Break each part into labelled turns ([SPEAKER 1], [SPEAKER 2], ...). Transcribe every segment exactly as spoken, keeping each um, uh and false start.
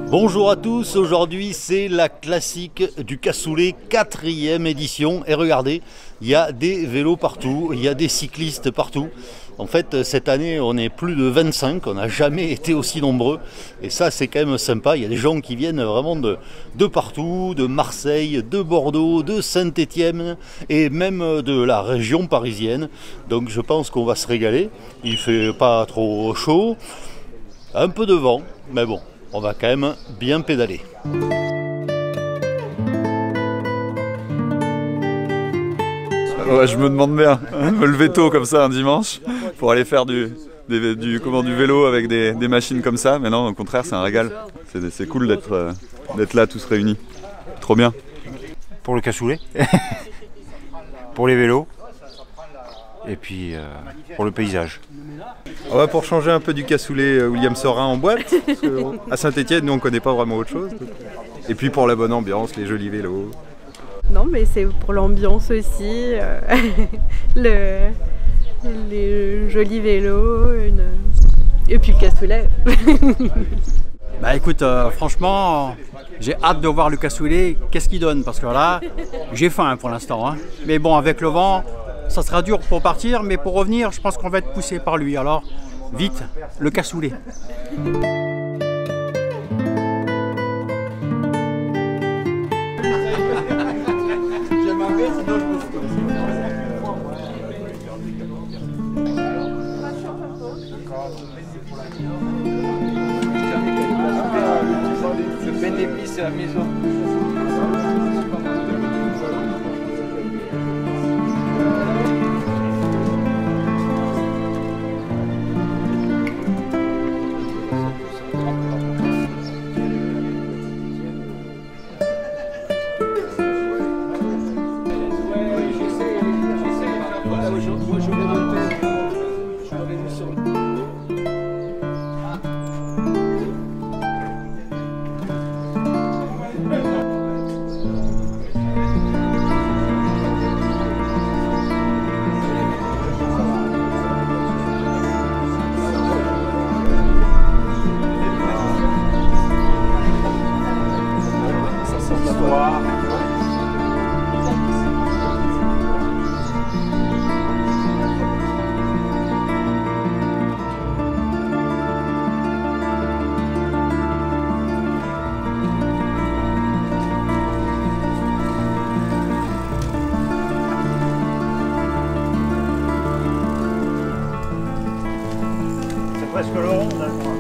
[SPEAKER 1] Bonjour à tous, aujourd'hui c'est la classique du cassoulet quatrième édition et regardez, il y a des vélos partout, il y a des cyclistes partout. En fait cette année on est plus de vingt-cinq, on n'a jamais été aussi nombreux et ça c'est quand même sympa, il y a des gens qui viennent vraiment de, de partout, de Marseille, de Bordeaux, de Saint-Étienne et même de la région parisienne. Donc je pense qu'on va se régaler, il fait pas trop chaud, un peu de vent, mais bon. On va quand même bien pédaler.
[SPEAKER 2] Ouais, je me demande bien, me lever tôt comme ça un dimanche pour aller faire du, du, du, comment, du vélo avec des, des machines comme ça. Mais non, au contraire, c'est un régal. C'est cool d'être euh, d'être là tous réunis. Trop bien.
[SPEAKER 3] Pour le cassoulet, pour les vélos et puis euh, pour le paysage.
[SPEAKER 4] Ouais, pour changer un peu du cassoulet William Sorin en boîte, parce que à Saint-Étienne, nous on connaît pas vraiment autre chose. Et puis pour la bonne ambiance, les jolis vélos.
[SPEAKER 5] Non, mais c'est pour l'ambiance aussi, euh, le, les jolis vélos, une... et puis le cassoulet.
[SPEAKER 6] Bah écoute, euh, franchement, j'ai hâte de voir le cassoulet, qu'est-ce qu'il donne, parce que là, j'ai faim pour l'instant. Hein. Mais bon, avec le vent, ça sera dur pour partir, mais pour revenir, je pense qu'on va être poussé par lui. Alors, vite, le cassoulet.
[SPEAKER 7] Le bénéfice à la maison.
[SPEAKER 3] Presque le rond, d'accord.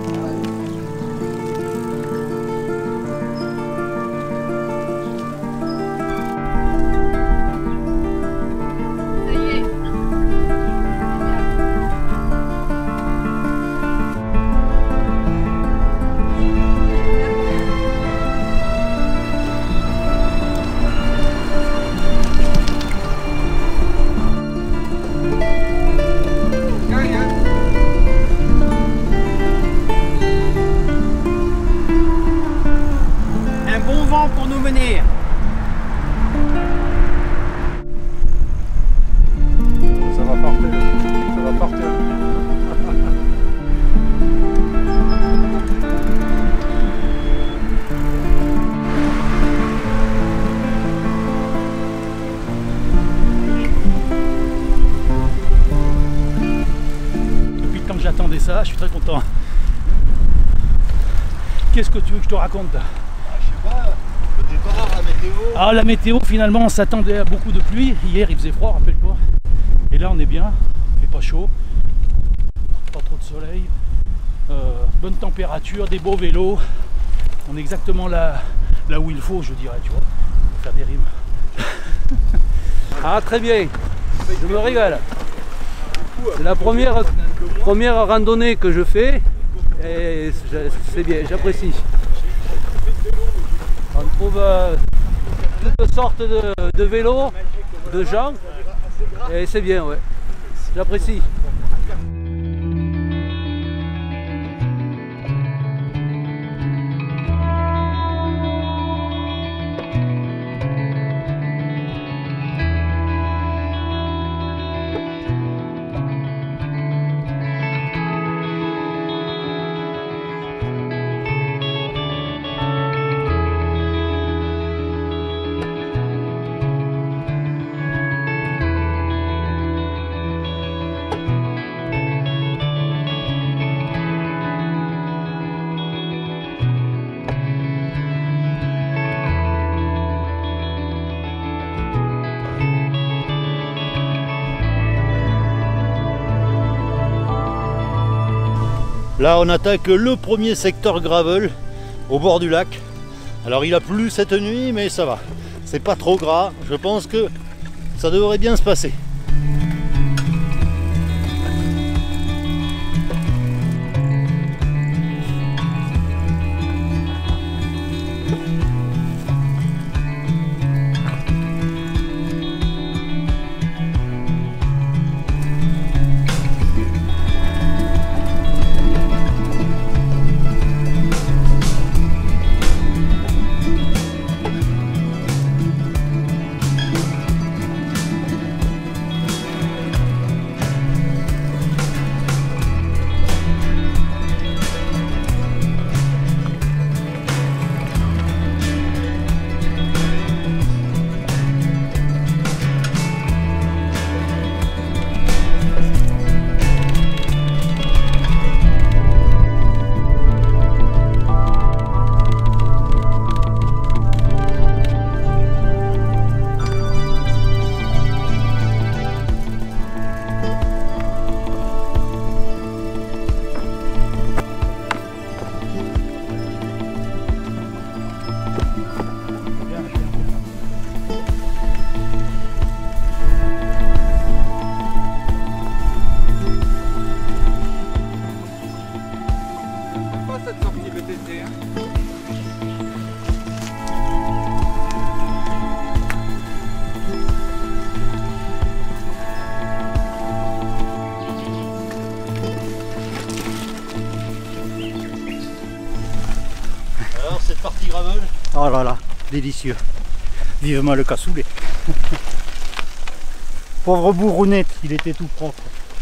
[SPEAKER 6] Pour nous mener.
[SPEAKER 4] Ça va partir, ça va partir.
[SPEAKER 8] Depuis le temps que j'attendais ça, je suis très content. Qu'est-ce que tu veux que je te raconte?
[SPEAKER 1] La météo.
[SPEAKER 8] Ah, la météo, finalement, on s'attendait à beaucoup de pluie. Hier, il faisait froid, rappelle-toi. Et là, on est bien. Il fait pas chaud. Pas trop de soleil. Euh, bonne température, des beaux vélos. On est exactement là, là où il faut, je dirais, tu vois. Pour faire des rimes.
[SPEAKER 7] Ah, très bien. Je me régale. C'est la première, première randonnée que je fais. Et c'est bien, j'apprécie. On trouve euh, toutes sortes de, de vélos, de gens, et c'est bien, ouais. J'apprécie.
[SPEAKER 1] Là on attaque le premier secteur gravel au bord du lac. Alors il a plu cette nuit mais ça va, c'est pas trop gras, je pense que ça devrait bien se passer. Alors cette partie gravel.
[SPEAKER 3] Oh là là, délicieux. Vivement le cassoulet. Pauvre bourrounette, il était tout propre.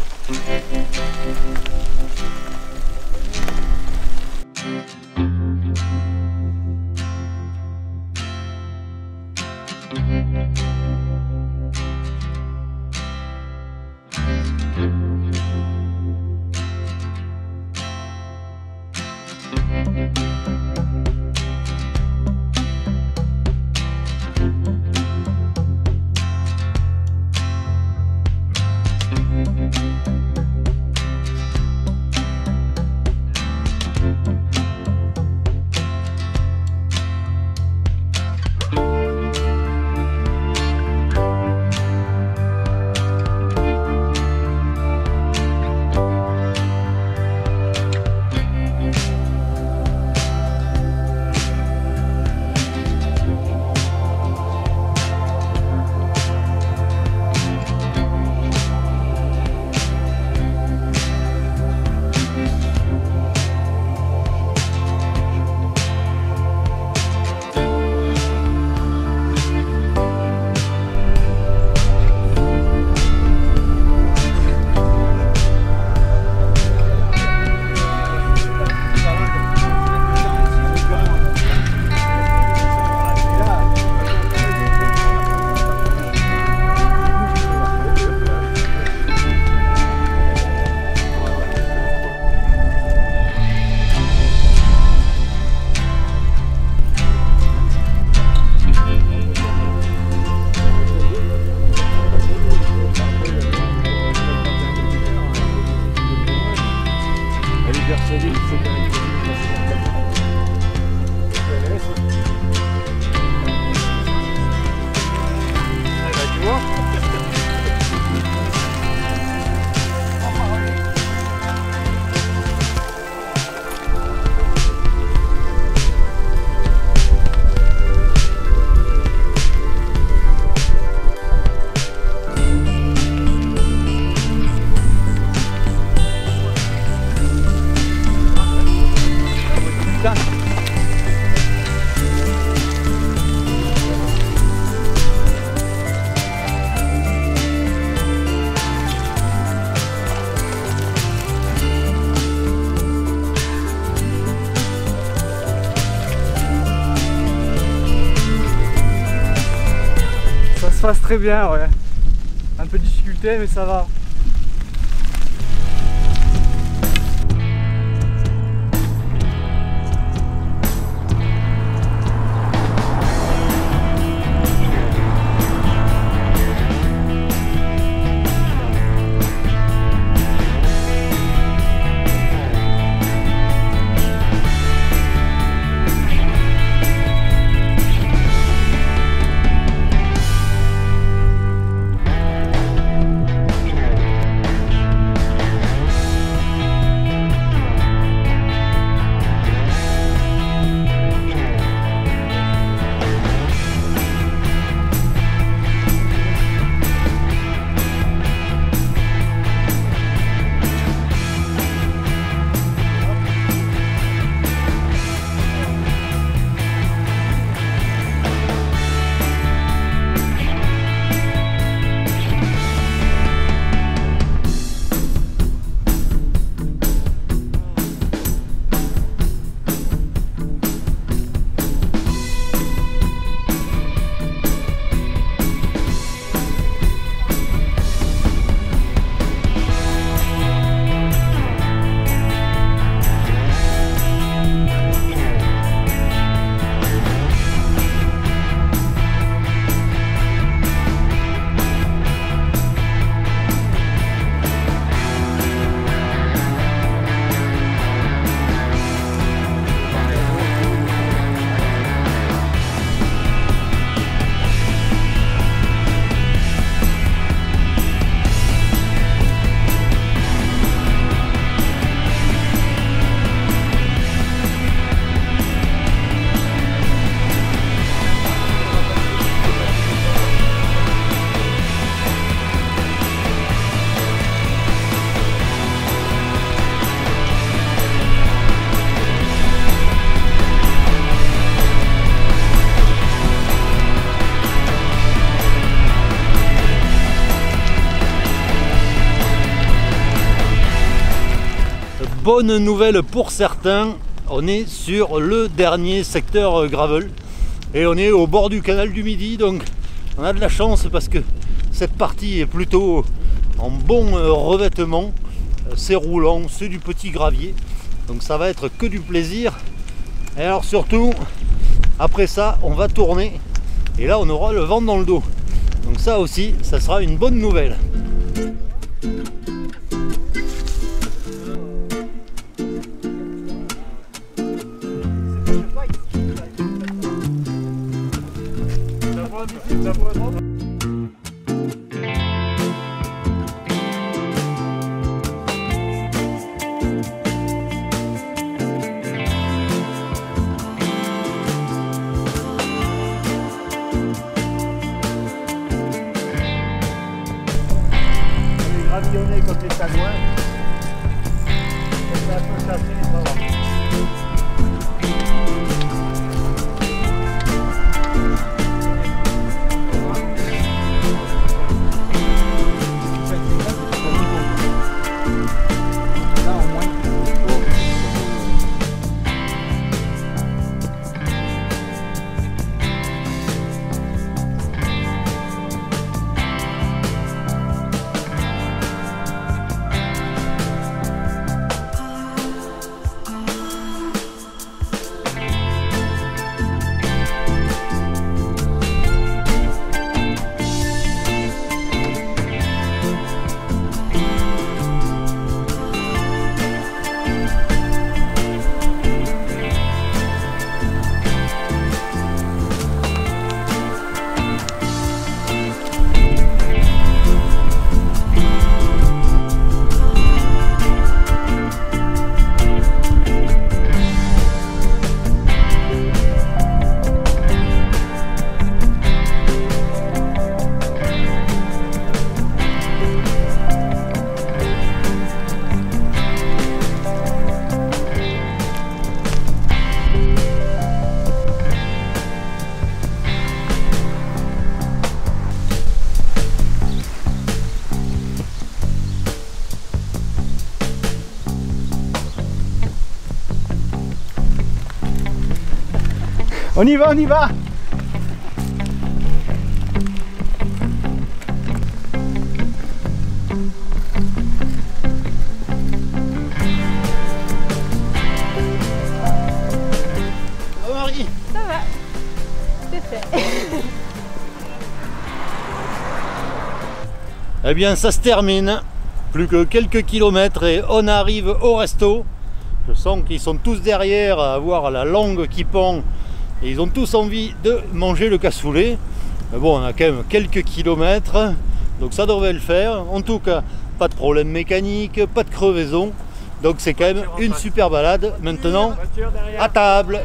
[SPEAKER 9] Ça se passe très bien, ouais. Un peu de difficulté, mais ça va.
[SPEAKER 1] bonne nouvelle pour certains, on est sur le dernier secteur gravel et on est au bord du canal du Midi, donc on a de la chance parce que cette partie est plutôt en bon revêtement, c'est roulant, c'est du petit gravier, donc ça va être que du plaisir. Et alors surtout, après ça, on va tourner et là on aura le vent dans le dos, donc ça aussi, ça sera une bonne nouvelle.
[SPEAKER 3] Gravillonner comme les Tanois. Ça peut chasser les bras.
[SPEAKER 9] On y va, on y va.
[SPEAKER 1] Oh Marie,
[SPEAKER 5] ça va, c'est fait.
[SPEAKER 1] eh bien ça se termine, plus que quelques kilomètres et on arrive au resto. Je sens qu'ils sont tous derrière à avoir la langue qui pend et ils ont tous envie de manger le cassoulet. Mais bon, on a quand même quelques kilomètres, donc ça devrait le faire. En tout cas, pas de problème mécanique, pas de crevaison, donc c'est quand même une super balade. Maintenant, à table.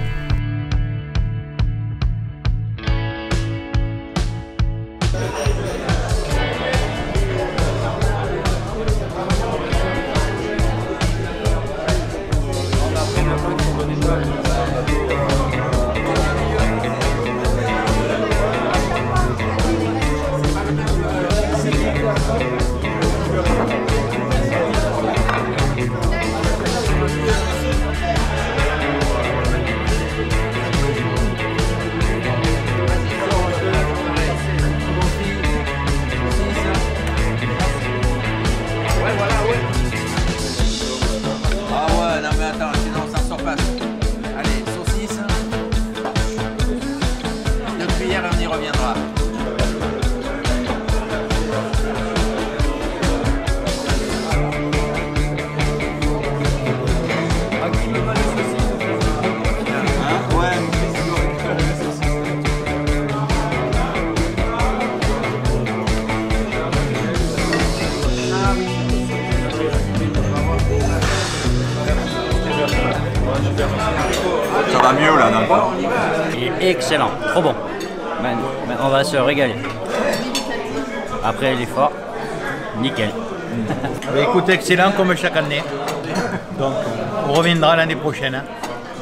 [SPEAKER 2] Ça va mieux là, non?
[SPEAKER 10] Il est excellent, trop bon. Ben, ben, on va se régaler. Après l'effort, nickel.
[SPEAKER 3] Bah, écoute, excellent comme chaque année. Donc on reviendra l'année prochaine. Hein.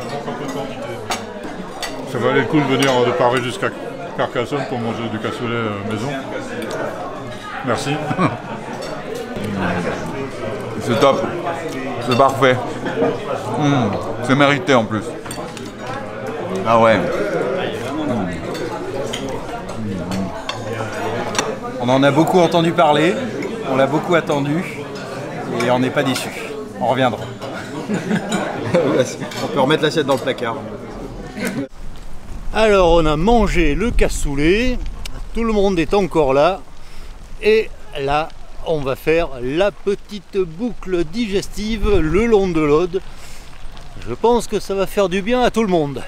[SPEAKER 11] Ça valait le coup de venir de Paris jusqu'à Carcassonne pour manger du cassoulet euh, maison. Merci.
[SPEAKER 2] C'est top. C'est parfait. Mmh. C'est mérité en plus. Ah ouais. Mmh.
[SPEAKER 4] On en a beaucoup entendu parler, on l'a beaucoup attendu et on n'est pas déçu. On reviendra. On peut remettre l'assiette dans le placard.
[SPEAKER 1] Alors on a mangé le cassoulet, tout le monde est encore là et là on va faire la petite boucle digestive le long de l'Aude. Je pense que ça va faire du bien à tout le monde.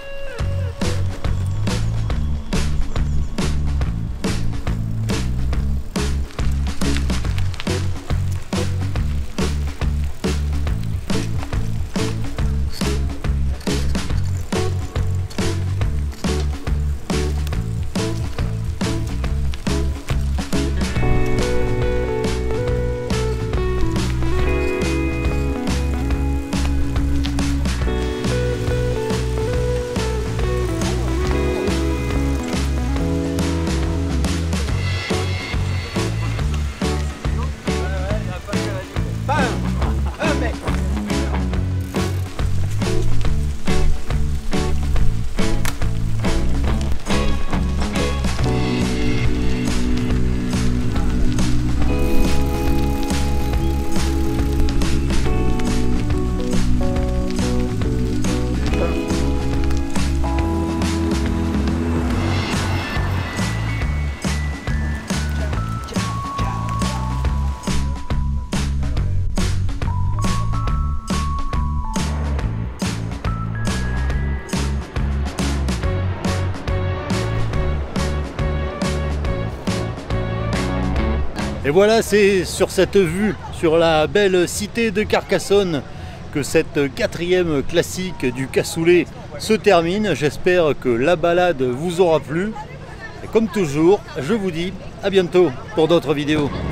[SPEAKER 1] Et voilà, c'est sur cette vue, sur la belle cité de Carcassonne, que cette quatrième classique du cassoulet se termine. J'espère que la balade vous aura plu. Et comme toujours, je vous dis à bientôt pour d'autres vidéos.